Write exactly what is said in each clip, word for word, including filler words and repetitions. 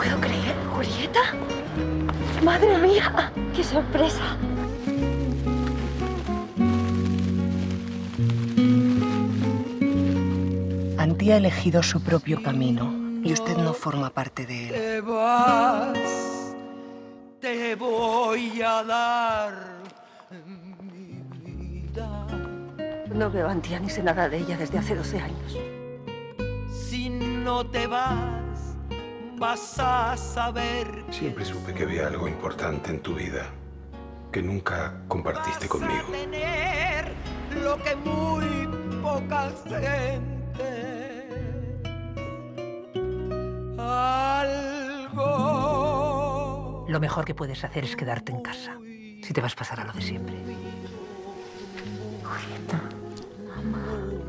puedo creer, Julieta. ¡Madre mía! ¡Qué sorpresa! Antía ha elegido su propio camino y usted no forma parte de él. Te vas, te voy a dar mi vida. No veo a Antía ni sé nada de ella desde hace doce años. Si no te vas, vas a saber. Siempre supe que había algo importante en tu vida que nunca compartiste conmigo. Vas a tener lo que muy poca gente. Algo. Lo mejor que puedes hacer es quedarte en casa. Si te vas a pasar a lo de siempre. Julieta, mamá.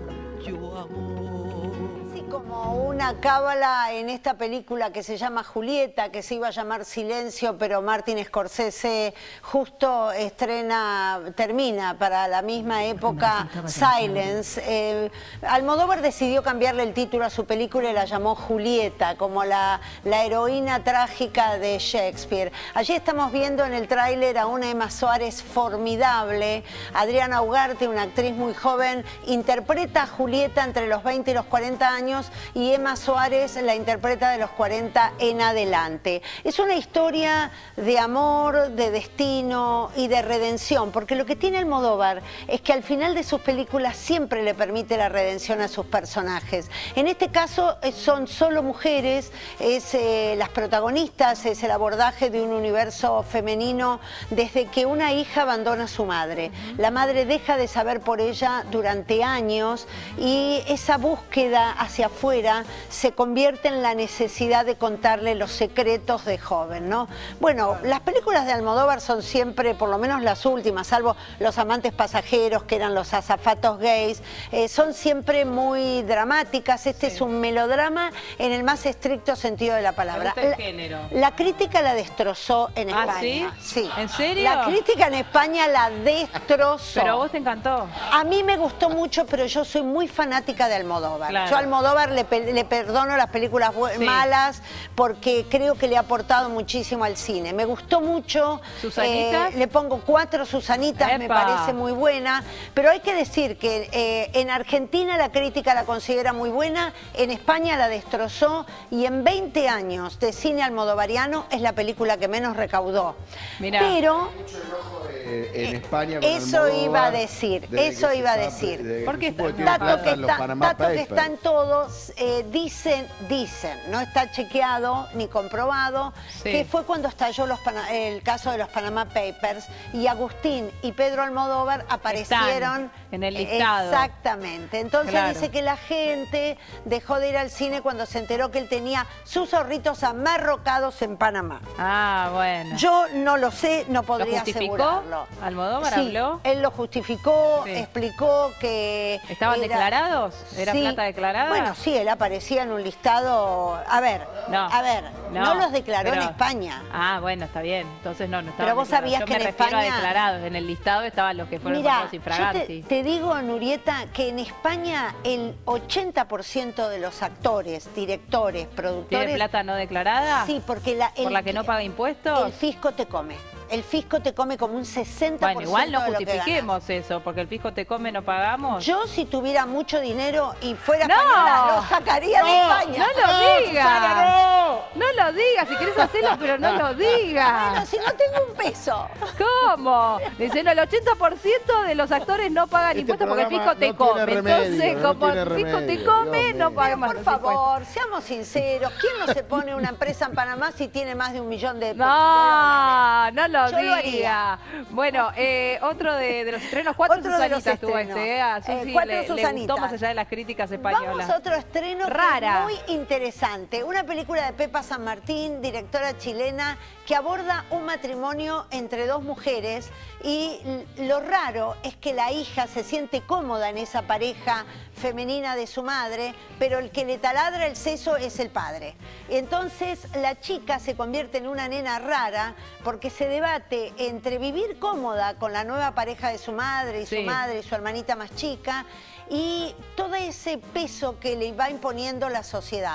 Yo amo. Sí, como una cábala en esta película que se llama Julieta, que se iba a llamar Silencio, pero Martin Scorsese justo estrena, termina para la misma época Silence. Eh, Almodóvar decidió cambiarle el título a su película y la llamó Julieta, como la, la heroína trágica de Shakespeare. Allí estamos viendo en el tráiler a una Emma Suárez formidable. Adriana Ugarte, una actriz muy joven, interpreta a Julieta entre los veinte y los cuarenta años y Emma Suárez la interpreta de los cuarenta en adelante. Es una historia de amor, de destino y de redención, porque lo que tiene Almodóvar es que al final de sus películas siempre le permite la redención a sus personajes. En este caso son solo mujeres, es eh, las protagonistas, es el abordaje de un universo femenino desde que una hija abandona a su madre. La madre deja de saber por ella durante años y esa búsqueda hacia afuera se convierte en la necesidad de contarle los secretos de joven, ¿no? Bueno, las películas de Almodóvar son siempre, por lo menos las últimas, salvo Los amantes pasajeros, que eran los azafatos gays, eh, son siempre muy dramáticas. Este sí. es un melodrama en el más estricto sentido de la palabra. ¿Te gusta el la, género? La crítica la destrozó en ¿Ah, España. sí? Sí. ¿En serio? La crítica en España la destrozó. Pero a vos te encantó. A mí me gustó mucho, pero yo soy muy fanática de Almodóvar. Claro. Yo a Almodóvar le, le perdono las películas sí. malas porque creo que le ha aportado muchísimo al cine. Me gustó mucho. ¿Susanitas? Eh, le pongo cuatro Susanitas, ¡epa! Me parece muy buena. Pero hay que decir que eh, en Argentina la crítica la considera muy buena, en España la destrozó y en veinte años de cine almodovariano es la película que menos recaudó. Mirá. Pero... Eh, en España con eso Almodóvar, iba a decir, eso iba a decir. ¿Por qué está? Dato que, está, dato que están todos, eh, dicen, dicen, no está chequeado ni comprobado, sí. que fue cuando estalló los el caso de los Panama Papers y Agustín y Pedro Almodóvar aparecieron están en el listado. Exactamente. Entonces claro. dice que la gente dejó de ir al cine cuando se enteró que él tenía sus zorritos amarrocados en Panamá. Ah, bueno. Yo no lo sé, no podría ¿Lo justificó? asegurarlo. ¿Almodóvar sí, habló? Él lo justificó, sí. explicó que... ¿Estaban era, declarados? ¿Era sí, plata declarada? Bueno, sí, él aparecía en un listado... A ver, no, a ver, no, no los declaró pero, en España. Ah, bueno, está bien. Entonces no, no estaban Pero vos declarados. sabías Yo que me en refiero España... a declarados. En el listado estaban los que fueron famosos infraganti. Te, te digo, Nurieta, que en España el ochenta por ciento de los actores, directores, productores... ¿Tiene plata no declarada? Sí, porque la... El, ¿Por la que no paga impuestos? El fisco te come. El fisco te come como un sesenta por ciento. Bueno, igual no de lo justifiquemos eso, porque el fisco te come, no pagamos. Yo, si tuviera mucho dinero y fuera no, española, lo sacaría no, de España. No lo digas. No. no lo digas, si querés hacerlo, pero no lo digas. Bueno, si no tengo un peso. ¿Cómo? Dicen, el ochenta por ciento de los actores no pagan este impuestos porque el fisco te no come. Remedio, Entonces, no como el fisco remedio, te come, no pagamos Por los favor, impuestos. seamos sinceros. ¿Quién no se pone una empresa en Panamá si tiene más de un millón de No, no lo Yo digas. Lo haría. Bueno, eh, otro de, de los estrenos, cuatro otro Susanitas tuvo este, ¿eh? A Susi eh, cuatro le, Susanitas. le gustó más allá de las críticas españolas. Vamos a otro estreno Rara. Que es muy interesante. Una película de Pepa San Martín, directora chilena, que aborda un matrimonio entre dos mujeres y lo raro es que la hija se siente cómoda en esa pareja femenina de su madre, pero el que le taladra el seso es el padre. Entonces la chica se convierte en una nena rara porque se debate entre vivir cómoda con la nueva pareja de su madre y sí. su madre y su hermanita más chica y todo ese peso que le va imponiendo la sociedad.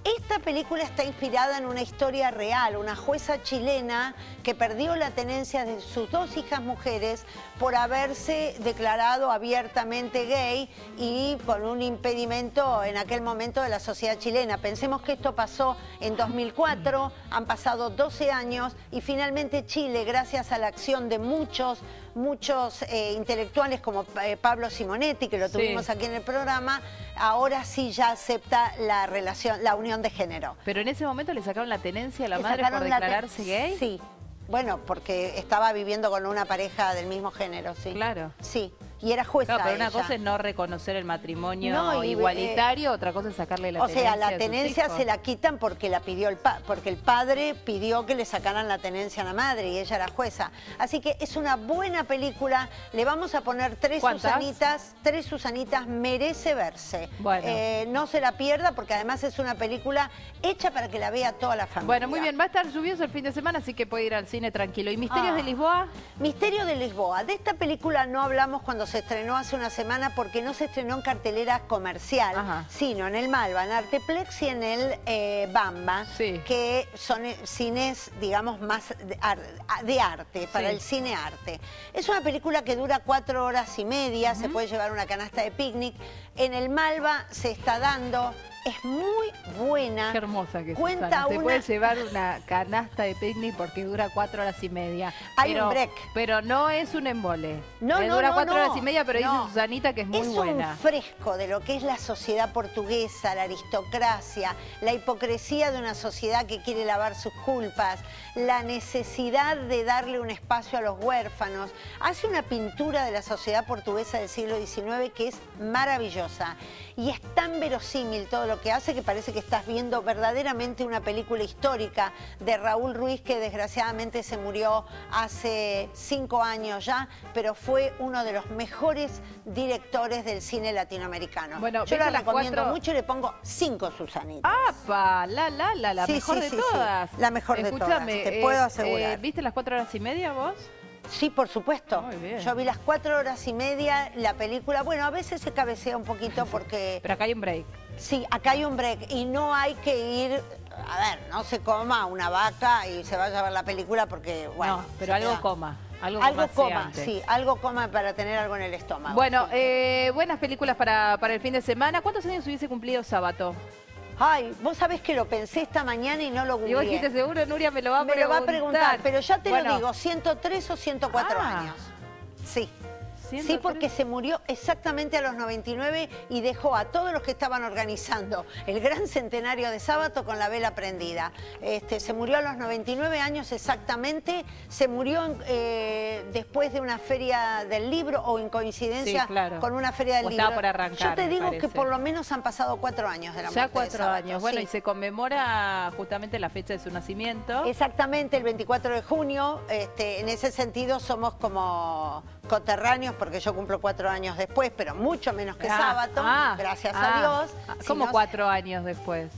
Esta película está inspirada en una historia real, una jueza chilena que perdió la tenencia de sus dos hijas mujeres por haberse declarado abiertamente gay y con un impedimento en aquel momento de la sociedad chilena. Pensemos que esto pasó en dos mil cuatro, han pasado doce años y finalmente Chile, gracias a la acción de muchos, muchos eh, intelectuales como eh, Pablo Simonetti, que lo tuvimos Sí. aquí en el programa, ahora sí ya acepta la relación, la unión de género. Pero en ese momento le sacaron la tenencia a la Le madre por sacaron la te- declararse gay. Sí. Bueno, porque estaba viviendo con una pareja del mismo género, sí. Claro. Sí, y era jueza Claro, pero una ella. cosa es no reconocer el matrimonio No, y, igualitario, otra cosa es sacarle la O tenencia sea, la a sus tenencia hijos. se la quitan porque la pidió el pa porque el padre pidió que le sacaran la tenencia a la madre y ella era jueza. Así que es una buena película. Le vamos a poner tres ¿Cuántas? Susanitas. Tres Susanitas, merece verse. Bueno. Eh, no se la pierda porque además es una película hecha para que la vea toda la familia. Bueno, muy bien, va a estar lluvioso el fin de semana, así que puede ir al cine tranquilo. ¿Y Misterios Ah. de Lisboa? Misterio de Lisboa. De esta película no hablamos cuando se estrenó hace una semana porque no se estrenó en cartelera comercial, Ajá. sino en el Malva, en Arteplex y en el eh, Bamba, Sí. que son eh, cines, digamos, más de, ar- de arte, para Sí. el cine arte. Es una película que dura cuatro horas y media, se puede llevar una canasta de picnic. En el Malva se está dando, es muy buena. Qué hermosa que es, Cuenta Susana. Te una- puedes llevar una canasta de picnic porque dura cuatro horas y media. Hay pero, un break. Pero no es un embole. No, Eh, no, Dura no, cuatro no. horas y media, pero No. dice Susanita que es muy es buena. un fresco de lo que es la sociedad portuguesa, la aristocracia, la hipocresía de una sociedad que quiere lavar sus culpas, la necesidad de darle un espacio a los huérfanos. Hace una pintura de la sociedad portuguesa del siglo diecinueve que es maravillosa. Y es tan verosímil todo lo que hace que parece que estás viendo verdaderamente una película histórica de Raúl Ruiz, que desgraciadamente se murió hace cinco años ya, pero fue uno de los mejores directores del cine latinoamericano. Bueno, yo ¿viste la las recomiendo cuatro? mucho y le pongo cinco Susanitas. ¡Apa! La, la, la, la Sí, mejor sí, de sí, sí. todas. La mejor de Escúchame, todas, te eh, puedo asegurar. eh, ¿Viste las cuatro horas y media vos? Sí, por supuesto. Muy bien. Yo vi las cuatro horas y media, la película. Bueno, a veces se cabecea un poquito porque... Pero acá hay un break. Sí, acá hay un break y no hay que ir, a ver, no se coma una vaca y se vaya a ver la película porque, bueno... no, pero se algo queda- coma. Algo, Algo coma, comaseante. sí, algo coma para tener algo en el estómago. Bueno, sí. eh, buenas películas para, para el fin de semana. ¿Cuántos años hubiese cumplido Sábato? Ay, vos sabés que lo pensé esta mañana y no lo Y googleé. vos dijiste, seguro Nuria me lo va a Me preguntar. lo va a preguntar, pero ya te Bueno, lo digo, ciento tres o ciento cuatro Ah. años. Sí. ciento Sí, tres. porque se murió exactamente a los noventa y nueve y dejó a todos los que estaban organizando el gran centenario de Sábato con la vela prendida. Este, se murió a los noventa y nueve años exactamente, se murió en, eh, después de una feria del libro o en coincidencia Sí, claro. con una feria del O libro. estaba por arrancar, Yo te me digo que parece. por lo menos han pasado cuatro años de la muerte Ya de cuatro Sábato, años. Bueno, sí. y se conmemora justamente la fecha de su nacimiento. Exactamente, el veinticuatro de junio. Este, en ese sentido somos como coterráneos porque yo cumplo cuatro años después, pero mucho menos que Ah, Sábato, ah, gracias ah. a Dios. Si ¿Cómo no, cuatro años después?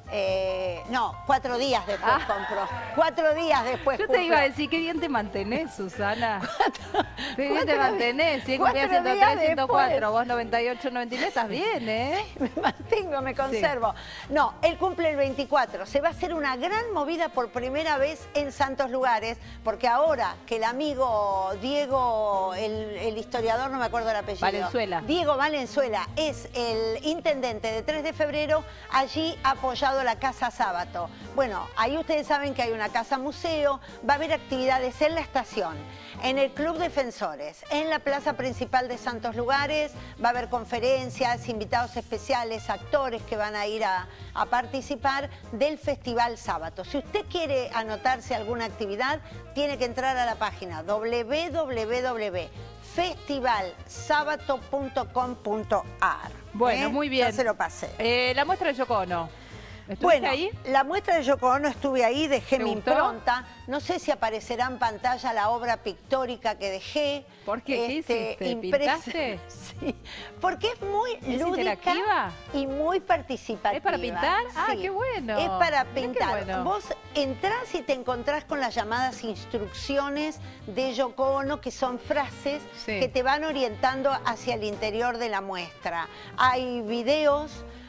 eh, no, cuatro días después Ah. compro. Cuatro días después Yo te cumplo. iba a decir, qué bien te mantenés, Susana. Qué bien te cuatro mantenés. Si cuatro cumplías ciento días tres, ciento cuatro, después. vos noventa y ocho, noventa y nueve, estás bien, ¿eh? Me mantengo, me conservo. No, él cumple el veinticuatro. Se va a hacer una gran movida por primera vez en santos lugares, porque ahora que el amigo Diego, el, el historiador, no me acuerdo el apellido. Valenzuela. Diego Valenzuela es el intendente de tres de febrero, allí ha apoyado la Casa Sábato. Bueno, ahí ustedes saben que hay una casa museo, va a haber actividades en la estación, en el Club Defensores, en la plaza principal de Santos Lugares, va a haber conferencias, invitados especiales, actores que van a ir a, a participar del Festival Sábato. Si usted quiere anotarse a alguna actividad, tiene que entrar a la página doble u doble u doble u punto festival sábato punto com punto a r. Bueno, muy bien. Ya se lo pasé. Eh, la muestra de Yoko Ono. ¿Estuviste Bueno, ahí? la muestra de Yoko Ono estuve ahí, dejé ¿Te mi gustó? impronta. No sé si aparecerá en pantalla la obra pictórica que dejé. Este, ¿Por qué? ¿Qué hiciste? impres- ¿Pintaste? Sí, porque es muy ¿Es lúdica interactiva? y muy participativa. ¿Es para pintar? Ah, Sí, qué bueno. Es para Mirá qué pintar. bueno. Vos entrás y te encontrás con las llamadas instrucciones de Yoko Ono, que son frases Sí. que te van orientando hacia el interior de la muestra. Hay videos,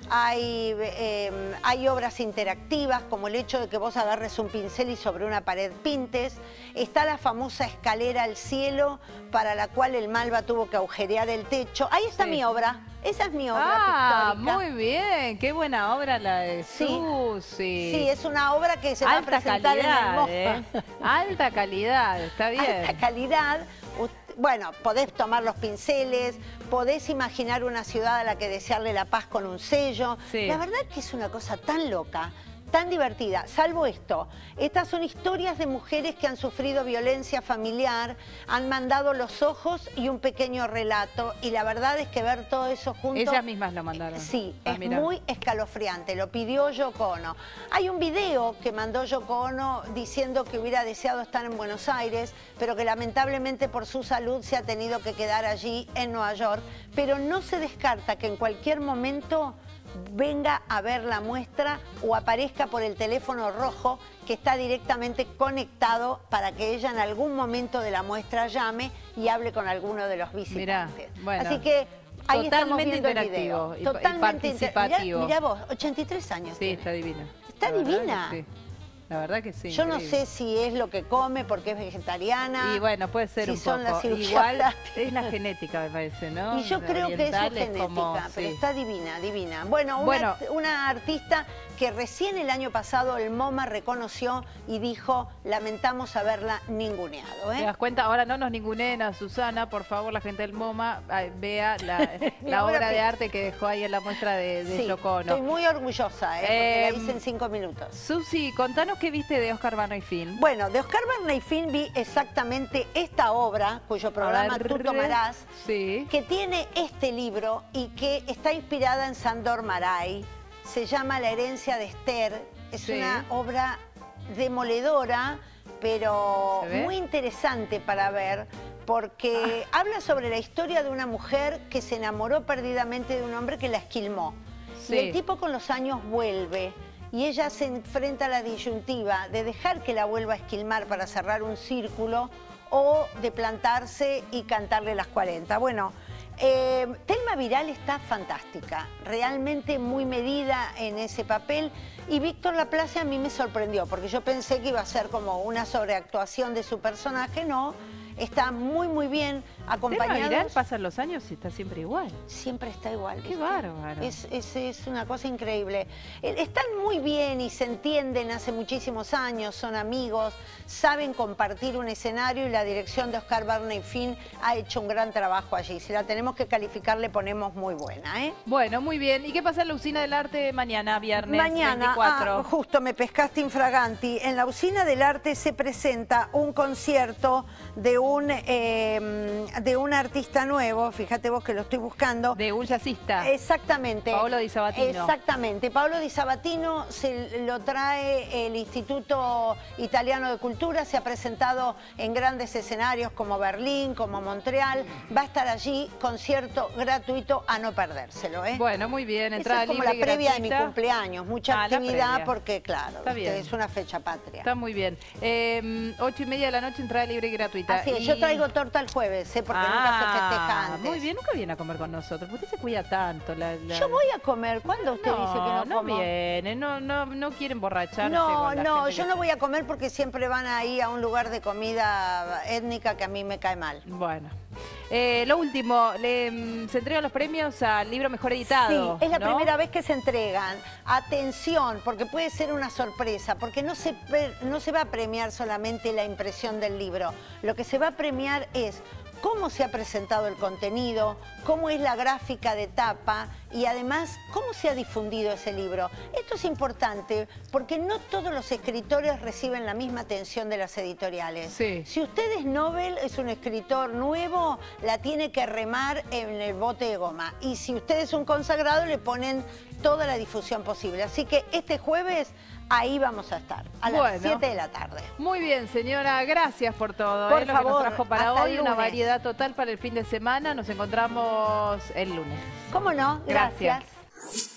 hay, eh, hay obras interactivas, como el hecho de que vos agarres un pincel y sobre una pared pintes. Está la famosa escalera al cielo, para la cual el Malva tuvo que agujerear el techo. Ahí está Sí. mi obra. Esa es mi obra Ah, pictórica. muy bien. Qué buena obra la de Sí. Susi. Sí, es una obra que se va a Alta presentar en el calidad, MoMA. ¿eh? Alta calidad, está bien. Alta calidad. Bueno, podés tomar los pinceles, podés imaginar una ciudad a la que desearle la paz con un sello. Sí. La verdad que es una cosa tan loca, tan divertida, salvo esto. Estas son historias de mujeres que han sufrido violencia familiar, han mandado los ojos y un pequeño relato, y la verdad es que ver todo eso junto... Ellas mismas lo mandaron. Sí, Ah, es mirá. muy escalofriante, lo pidió Yoko Ono. Hay un video que mandó Yoko Ono diciendo que hubiera deseado estar en Buenos Aires, pero que lamentablemente por su salud se ha tenido que quedar allí en Nueva York, pero no se descarta que en cualquier momento venga a ver la muestra o aparezca por el teléfono rojo que está directamente conectado para que ella en algún momento de la muestra llame y hable con alguno de los visitantes. Mirá, bueno. Así que ahí estamos Totalmente viendo el interactivo video. y- y Totalmente inter- participativo. Mirá, mirá vos, ochenta y tres años Sí, tiene. está divina. Está La verdad divina. que sí. La verdad que sí. Yo no increíble. sé si es lo que come porque es vegetariana. Y bueno, puede ser si un son poco. las cirugías Igual plásticas. es la genética, me parece, ¿no? Y yo La creo que es su oriental genética, como- pero sí. está divina, divina. Bueno, una, Bueno. una artista que recién el año pasado el MoMA reconoció y dijo, lamentamos haberla ninguneado. ¿Te ¿eh? das cuenta? Ahora no nos ninguneen a Susana, por favor, la gente del MoMA, ay, vea la, Mi la obra obra de que- arte que dejó ahí en la muestra de, de Sí, Yoko Ono. estoy muy orgullosa, ¿eh? porque Eh, la hice en cinco minutos. Susi, contanos qué viste de Oscar Bernay-Fin. Bueno, de Oscar Bernay-Fin vi exactamente esta obra, cuyo programa A ver, tú tomarás, Sí. que tiene este libro y que está inspirada en Sándor Márai. Se llama La herencia de Esther. Es Sí. una obra demoledora, pero ¿Se ve? muy interesante para ver, porque habla sobre la historia de una mujer que se enamoró perdidamente de un hombre que la esquilmó. Sí. Y el tipo con los años vuelve y ella se enfrenta a la disyuntiva de dejar que la vuelva a esquilmar para cerrar un círculo o de plantarse y cantarle las cuarenta. Bueno, eh, Thelma Viral está fantástica, realmente muy medida en ese papel, y Víctor Laplace a mí me sorprendió porque yo pensé que iba a ser como una sobreactuación de su personaje. No, está muy muy bien Thelma acompañado. Viral, pasan los años y está siempre igual. Siempre está igual. Qué ¿viste? bárbaro. Es, es, es una cosa increíble. Eh, Están muy bien y se entienden hace muchísimos años, son amigos, saben compartir un escenario, y la dirección de Oscar Bernay-Fin ha hecho un gran trabajo allí. Si la tenemos que calificar, le ponemos muy buena, ¿eh? Bueno, muy bien. ¿Y qué pasa en la Usina del Arte mañana, viernes Mañana, veinticuatro? ah, justo me pescaste infraganti, en la Usina del Arte se presenta un concierto de un, eh, de un artista nuevo, fíjate vos que lo estoy buscando. De un jazzista. Exactamente. Paolo Di Sabatino. Exactamente. Paolo Di Sabatino se lo trae el Instituto Italiano de Cultura, se ha presentado en grandes escenarios como Berlín, como Montreal, va a estar allí, concierto gratuito a no perdérselo, ¿eh? Bueno, muy bien. Esa Entrada es como libre la y previa de mi gratuita. cumpleaños, mucha Ah, la actividad previa. porque, claro, Está ¿viste? bien. Es una fecha patria. Está muy bien. Eh, ocho y media de la noche, entrada libre y gratuita. Así es, Y- yo traigo torta el jueves, ¿eh? porque nunca se festeja antes. Muy bien, nunca viene a comer con nosotros. ¿Por qué se cuida tanto? La, la- Yo voy a comer, ¿cuándo usted no, dice que no, no como? viene, no, no, no quiere emborracharse. No, con la no, gente yo que no se- voy a comer porque siempre van ahí a un lugar de comida étnica que a mí me cae mal. Bueno. Eh, lo último, le, mm, se entregan los premios al libro mejor editado. Sí, es la ¿no? primera vez que se entregan. Atención, porque puede ser una sorpresa, porque no se, pre- no se va a premiar solamente la impresión del libro. Lo que se va a premiar es cómo se ha presentado el contenido, cómo es la gráfica de tapa y además cómo se ha difundido ese libro. Esto es importante porque no todos los escritores reciben la misma atención de las editoriales. Sí. Si usted es Nobel, es un escritor nuevo, la tiene que remar en el bote de goma. Y si usted es un consagrado, le ponen toda la difusión posible. Así que este jueves ahí vamos a estar, a las Bueno. siete de la tarde. Muy bien, señora, gracias por todo. Por eh, lo favor, que nos trajo para hasta hoy, el una lunes. variedad total para el fin de semana. Nos encontramos el lunes. ¿Cómo no? Gracias. Gracias.